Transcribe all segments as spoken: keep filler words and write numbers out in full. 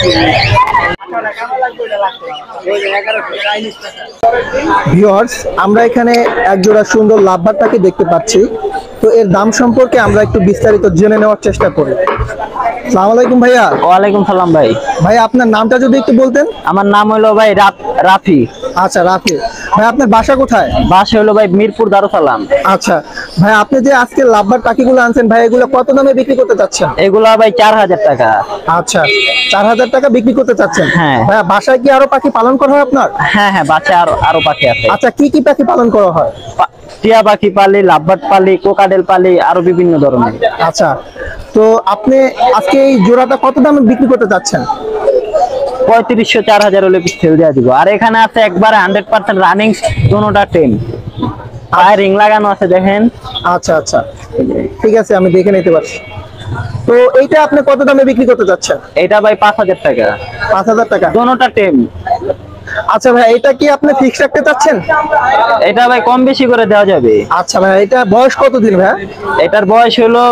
Viewers, আমরা এখানে এক জোড়া সুন্দর লাভবার্ড পাখি দেখতে পাচ্ছি। তো এর দাম সম্পর্কে আমরা একটু বিস্তারিত জেনে নেওয়ার চেষ্টা করি। আসসালামু আলাইকুম ভাইয়া। ওয়ালাইকুম সালাম ভাই। ভাই আপনার নামটা যদি একটু বলতেন। আমার নাম হলো ভাই রাফি। আচ্ছা রাফি ভাই, আপনার বাসা কোথায়? বাসা হলো ভাই মিরপুর দারুসালাম। আচ্ছা ভাই, আপনি যে আজকে লাভবার্ড পাখিগুলো আনছেন ভাই, এগুলো কত দামে বিক্রি করতে চাচ্ছেন? এগুলা ভাই চার হাজার টাকা। আচ্ছা, চার হাজার টাকা বিক্রি করতে চাচ্ছেন। হ্যাঁ ভাই, বাসায় কি আরো পাখি পালন করা হয় আপনার? হ্যাঁ হ্যাঁ, বাসায় আরো আরো পাখি আছে। আচ্ছা, কি কি পাখি পালন করা হয়? টিয়া পাখি পালি, লাভবার্ড পালি, কোকাডেল পালি, আরো বিভিন্ন ধরনের। আচ্ছা, তো আপনি আজকে এই জোড়াটা কত দামে বিক্রি করতে চাচ্ছেন? পঁয়ত্রিশশো চার হাজার হলে সেল দিয়ে দিব। আর এখানে আছে একবারে হান্ড্রেড পার্সেন্ট রানিং দুটোটা টেম, পায়ে রিং লাগানো আছে দেখেন। আচ্ছা আচ্ছা, ঠিক আছে, আমি দেখে নিতে পারছি। তো এইটা আপনি কত দামে বিক্রি করতে চাচ্ছেন? এটা ভাই পাঁচ হাজার টাকা। পাঁচ হাজার টাকা দুটোটা টেম। আচ্ছা ভাই, এটা কি আপনি ফিক্স রাখতে চাচ্ছেন? এটা ভাই কম বেশি করে দেওয়া যাবে। আচ্ছা ভাই, এটা বয়স কতদিন ভাই? এটার বয়স হলো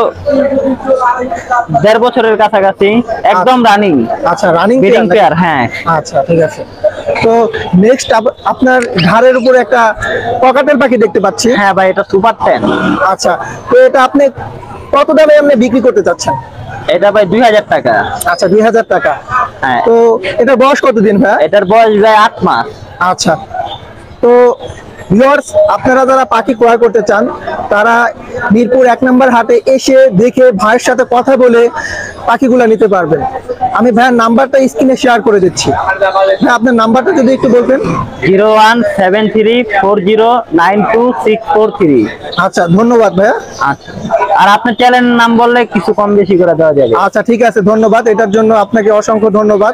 দেড় বছরের কাছাকাছি, একদম রানিং। আচ্ছা, রানিং ব্রিডিং পেয়ার। হ্যাঁ আচ্ছা, ঠিক আছে। তো নেক্সট আপনার ঘাড়ের উপরে একটা ককাটেল পাখি দেখতে পাচ্ছি। হ্যাঁ ভাই, এটা সুপার টেন। আচ্ছা, তো এটা আপনি কত দামে আপনি বিক্রি করতে চাচ্ছেন? এটা ভাই দুই হাজার টাকা। আচ্ছা, দুই হাজার টাকা। হ্যাঁ। তো এটার বয়স কতদিন ভাই? এটার বয়স ভাই আট মাস। আচ্ছা, তো ভিউয়ার্স, আপনারা যারা পাখি ক্রয় করতে চান তারা মিরপুর এক নম্বর হাটে এসে দেখে ভাইয়ের সাথে কথা বলে পাখিগুলো নিতে পারবেন। আমি ভাইয়ের নাম্বারটা স্ক্রিনে শেয়ার করে দিচ্ছি। ভাই, আপনার নাম্বারটা যদি একটু বলতেন। Zero one seven three four zero nine two six four three. আচ্ছা, ধন্যবাদ ভাইয়া। আচ্ছা, আর আপনার চ্যানেলের নাম বললে কিছু কম বেশি করে দেওয়া যাবে। আচ্ছা, ঠিক আছে, ধন্যবাদ। এটার জন্য আপনাকে অসংখ্য ধন্যবাদ।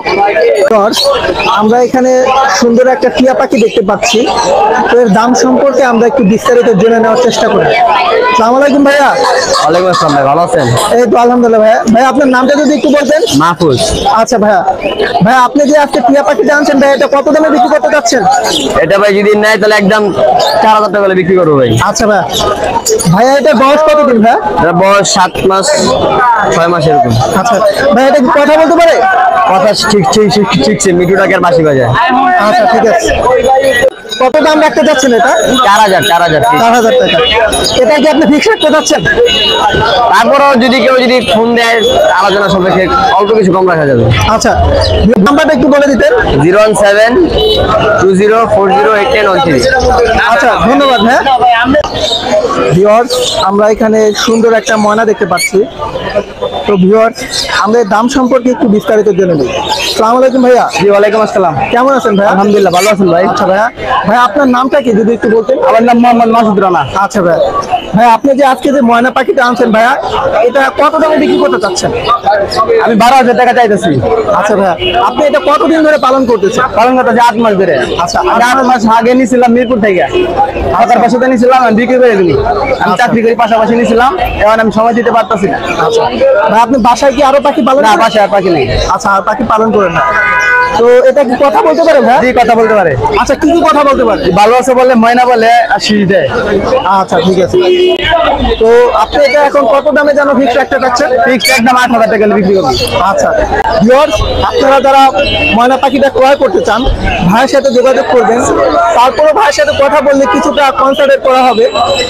আমরা এখানে সুন্দর একটা টিয়া পাখি দেখতে পাচ্ছি। তো এর দাম সম্পর্কে আমরা একটু বিস্তারিত জেনে নেওয়ার চেষ্টা করি। আসসালামু আলাইকুম ভাইয়া। ওয়ালাইকুম আসসালাম ভাই, ভালো আছেন? এই তো আলহামদুলিল্লাহ ভাইয়া। ভাই, আপনার নামটা যদি একটু বলতেন। মাহফুজ। আচ্ছা ভাইয়া, ভাই আপনি যে আজকে টিয়া পাখিটা আনছেন ভাই, এটা কত দামে বিক্রি করতে চাচ্ছেন? এটা ভাই যদি নেয় তাহলে একদম চার হাজার টাকা করে বিক্রি করবো ভাই। আচ্ছা ভাইয়া, ভাইয়া এটা বয়স কতদিন ভাইয়া? এটা বয়স সাত মাস ছয় মাস এরকম। আচ্ছা ভাই, এটা কি কথা বলতে পারে? কথা ঠিক ঠিক ঠিক মিঠু টাকার বাসি বাজায়। আচ্ছা, ঠিক আছে। কত দাম রাখতে যাচ্ছেন এটা? চার হাজার চার হাজার চার হাজার টাকা। এটা কি আপনি ফিক্স রাখতে যাচ্ছেন? তারপরেও যদি কেউ যদি ফোন দেয় আলোচনা সাপেক্ষে অল্প কিছু কম রাখা যাবে। আচ্ছা, নাম্বারটা একটু বলে দিতেন। Zero one seven two zero four zero eight ten one three. আচ্ছা, ধন্যবাদ। হ্যাঁ ভিউয়ার্স, আমরা এখানে সুন্দর একটা ময়না দেখতে পাচ্ছি। তো ভিউয়ার্স, আমরা এর দাম সম্পর্কে একটু বিস্তারিত জেনে নিই। আসসালামু আলাইকুম ভাইয়া। জি ওয়ালাইকুম আসসালাম। কেমন আছেন ভাই? আলহামদুলিল্লাহ, ভালো আছেন ভাই। আচ্ছা ভাইয়া, ভাই আপনার নামটা কি যদি একটু বলতেন? আমার নাম মোহাম্মদ মাসুদ রানা। আচ্ছা ভাই, ভাই আপনি যে আজকে যে ময়না পাখিটা আনছেন ভাইয়া, এটা কত দামে বিক্রি করতে চাচ্ছেন? আমি বারো হাজার টাকা চাইতেছি। আচ্ছা ভাইয়া, আপনি এটা কতদিন ধরে পালন করতেছেন? পালন করতেছি আট মাস ধরে। আচ্ছা, আমি আট মাস আগে নিয়েছিলাম মিরপুর থেকে, হাজার পাঁচশো নিয়েছিলাম, আমি বিক্রি করে দিই। আমি চাকরি করি, পাশাপাশি নিয়েছিলাম, এখন আমি সময় দিতে পারতেছি না। আচ্ছা ভাই, আপনি বাসায় কি আরো পাখি পালন না, করেন? বাসায় আর পাখি নেই। আচ্ছা, আর পাখি পালন করেন না। তো এটা কি কথা বলতে পারে ভাই? জি, কথা বলতে পারে। আচ্ছা, কি কি কথা বলতে পারে? ভালো আছে বলে, ময়না বলে, আর শীষ দেয়। আচ্ছা, ঠিক আছে। তো আপনি এটা এখন কত দামে যেন ফিক্স রাখতে চাচ্ছেন? ফিক্সড একদম আট হাজার টাকা বিক্রি করবি। আচ্ছা ভিউয়ার্স, আপনারা যারা ময়না পাখিটা ক্রয় করতে চান ভাইয়ের সাথে যোগাযোগ করবেন। তারপরে ভাইয়ের সাথে কথা বললে কিছুটা কনসালটেট করা হবে।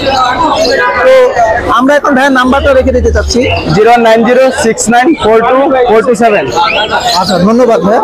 তো আমরা এখন ভাইয়ের নাম্বারটা রেখে দিতে চাচ্ছি। Zero nine zero six nine four two four two seven. আচ্ছা, ধন্যবাদ ভাই।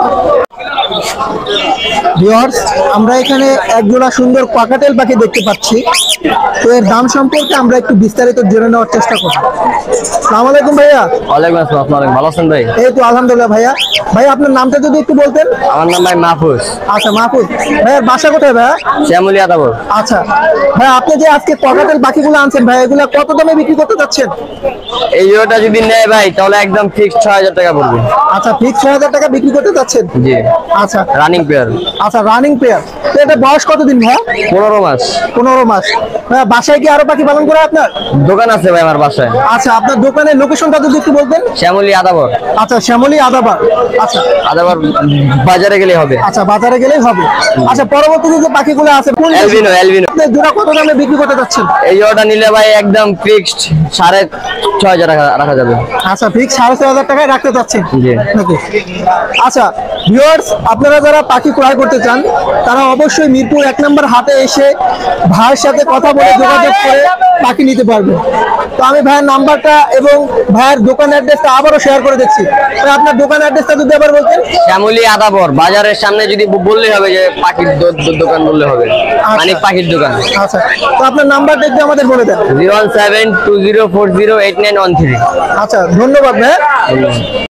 ভিউয়ার্স, আমরা এখানে এক জোড়া সুন্দর কাকাটেল পাখি দেখতে পাচ্ছি। তো এর দাম সম্পর্কে আমরা একটু বিস্তারিত জেনে নেওয়ার চেষ্টা করব। আসসালামু আলাইকুম ভাইয়া। ওয়ালাইকুম আসসালাম। আসসালাম, ভালো আছেন ভাই? এই তো আলহামদুলিল্লাহ ভাইয়া। ভাই আপনার নামটা যদি একটু বলতেন। আমার নাম ভাই মাহফুজ। আচ্ছা মাহফুজ, ভাইয়ার বাসা কোথায় ভাইয়া? শ্যামলিয়া তাবর। আচ্ছা ভাই, আপনি যে আজকে কাকাটেল পাখিগুলো আনছেন ভাই, এগুলা কত দামে বিক্রি করতে চাচ্ছেন? এই জোড়াটা যদি নেয় ভাই তাহলে একদম ফিক্সড ছয় হাজার টাকা পড়বে। আচ্ছা, ফিক্স ছয় হাজার টাকা বিক্রি করতে চাচ্ছেন? জি। আচ্ছা, রানিং পেয়ার। আচ্ছা, রানিং পেয়ার। তো এটা বয়স কতদিন ভাই? পনেরো মাস। পনেরো মাস। ভাইয়া, বাসায় কি আরো পাখি পালন করে আপনার? দোকান আছে ভাই আমার বাসায়, আচ্ছা, আপনার দোকানের লোকেশনটা যদি একটু বলতেন। শ্যামলী আদাবর। আচ্ছা, শ্যামলী আদাবার। আচ্ছা আদাবর বাজারে গেলে হবে। আচ্ছা, বাজারে গেলেই হবে। আচ্ছা, পরবর্তীতে যে পাখিগুলো আছে কোন অ্যালবিনো, অ্যালবিনো। আপনি জোড়া কত দামে বিক্রি করতে যাচ্ছেন? এই জোড়াটা নিলে ভাই একদম ফিক্সড সাড়ে ছয় হাজার টাকা রাখা যাবে। আচ্ছা, ঠিক সাড়ে ছয় হাজার টাকায় রাখতে চাচ্ছেন জি। নাকি? আচ্ছা ভিউয়ার্স, আপনারা যারা পাখি ক্রয় করতে চান তারা অবশ্যই মিরপুর এক নম্বর হাটে এসে ভাইয়ের সাথে কথা বলে যোগাযোগ করে পাখি নিতে পারবেন। তো আমি ভাইয়ের নাম্বারটা এবং ভাইয়ের দোকান অ্যাড্রেসটা আবারও শেয়ার করে দিচ্ছি। তো আপনার দোকান অ্যাড্রেসটা যদি আবার বলতেন। শ্যামলী আদাবর বাজারের সামনে যদি বললে হবে যে পাখির দো- দো- দোকান বললে হবে, মানিক পাখির দোকান। আচ্ছা, তো আপনার নাম্বারটা একটু আমাদের বলে দেন। Zero one seven two zero four zero eight nine one three. আচ্ছা, ধন্যবাদ ভাই।